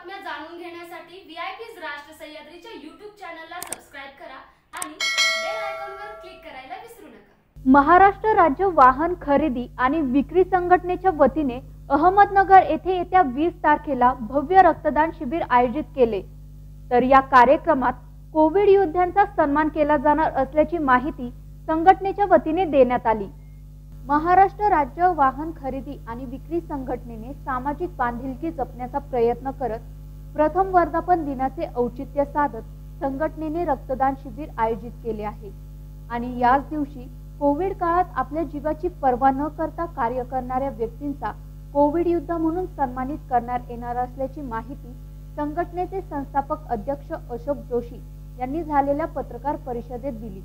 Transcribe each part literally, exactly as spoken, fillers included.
बातम्या जाणून घेण्यासाठी व्हीआयपीज राष्ट्र सह्याद्रीच्या यूट्यूब चॅनलला सबस्क्राइब करा आणि बेल आयकॉनवर क्लिक करायला विसरू नका। महाराष्ट्र राज्य वाहन खरेदी आणि विक्री संघटनेच्या वतीने अहमदनगर येथे येत्या वीस तारखेला भव्य रक्तदान शिबिर आयोजित केले। तर या कार्यक्रमात कोविड योद्ध्यांचा सन्मान केला जाणार असल्याची माहिती संघटनेच्या वतीने देण्यात आली। महाराष्ट्र राज्य वाहन खरेदी आणि विक्री संघटनेने सामाजिक बांधिलकी जपण्याचा प्रयत्न करत प्रथम वर्धापन दिनाचे औचित्य साधत संघटनेने रक्तदान शिबिर आयोजित केले आहे आणि याच दिवशी कोविड काळात आपल्या जीवाची पर्वा न करता कार्य करणाऱ्या व्यक्तींचा कोविड योद्धा म्हणून सन्मानित करण्यात येणार असल्याची माहिती संघटनेचे संस्थापक अध्यक्ष अशोक जोशी यांनी झालेल्या पत्रकार परिषदेत दिली।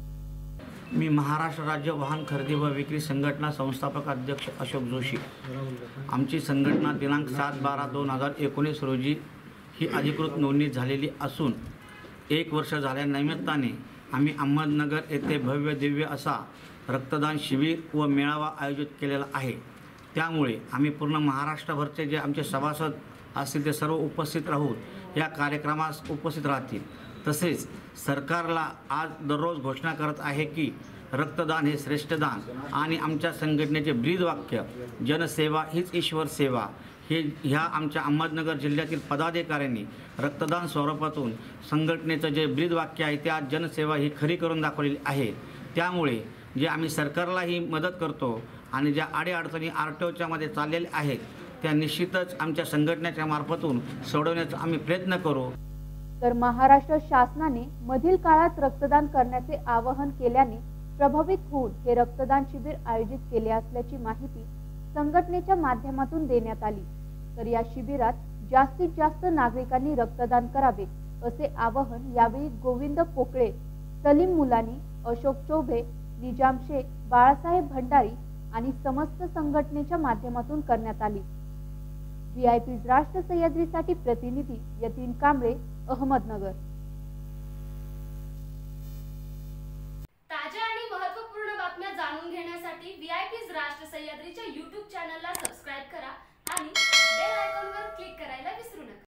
मी महाराष्ट्र राज्य वाहन खरेदी व विक्री संघटना संस्थापक अध्यक्ष अशोक जोशी। आमची संघटना दिनांक सात बारा दोन हजार एकोणीस रोजी ही अधिकृत नोंदणी झालेली असून एक वर्ष झाल्यानिमित्ताने आम्ही अहमदनगर येथे भव्य दिव्य असा रक्तदान शिबिर व मेळावा आयोजित केलेला आहे। त्यामुळे आम्ही पूर्ण महाराष्ट्रभरचे जे आमचे सभासद असतील ते सर्व उपस्थित राहून या कार्यक्रमास उपस्थित राहतील। तसेच सरकारला आज दररोज घोषणा करत आहे की रक्तदान हे श्रेष्ठ दान आणि आमच्या संघटनेचे ब्रीदवाक्य जनसेवा हीच ईश्वर सेवा हे ह्या आमच्या अहमदनगर जिल्ह्यातील पदाधिकाऱ्यांनी रक्तदान स्वरूपातून संघटनेचं जे ब्रीदवाक्य आहे ते आज जनसेवा ही खरी करून दाखवलेली आहे। त्यामुळे जे आम्ही सरकारलाही मदत करतो आणि ज्या अडीअडचणी आर टी ओच्या मध्ये चाललेल्या आहेत त्या निश्चितच आमच्या संघटनेच्या मार्फतून सोडवण्याचा आम्ही प्रयत्न करू। तर महाराष्ट्र शासनाने मधील काळात रक्तदान करण्याचे आवाहन केल्याने प्रभावित होऊन हे रक्तदान शिबिर आयोजित केले असल्याची माहिती संघटनेच्या माध्यमातून देण्यात आली। तर या शिबिरात जास्तीत जास्त नागरिकांनी रक्तदान करावे असे आवाहन यावेळी गोविंद पोकळे, सलीम मुलानी, अशोक चौबे, निजाम शेख, बाळासाहेब भंडारी आणि समस्त संघटनेच्या माध्यमातून करण्यात आली। व्हीआयपीज राष्ट्र सह्याद्रीसाठी प्रतिनिधी यतीन कांबळे, अहमदनगर। ताज्या आणि महत्त्वपूर्ण बातम्या जाणून घेण्यासाठी व्हीआयपीज राष्ट्र सह्याद्रीच्या यूट्यूब चॅनलला सबस्क्राइब करा आणि बेल आयकॉनवर क्लिक करायला विसरू नका।